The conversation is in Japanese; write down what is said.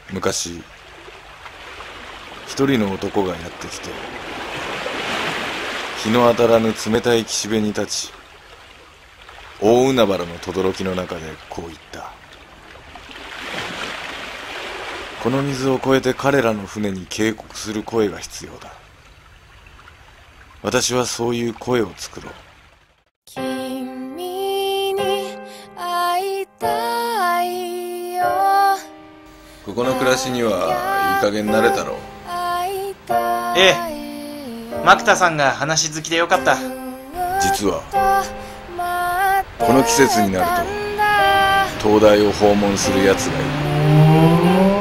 昔一人の男がやってきて、日の当たらぬ冷たい岸辺に立ち、大海原の轟の中でこう言った。この水を越えて彼らの船に警告する声が必要だ。私はそういう声を作ろう。 君に会いたいよ。 ここの暮らしにはいい加減慣れたろう。 ええ、マクタさんが話好きでよかった。 実はこの季節になると東大を訪問するやつがいる。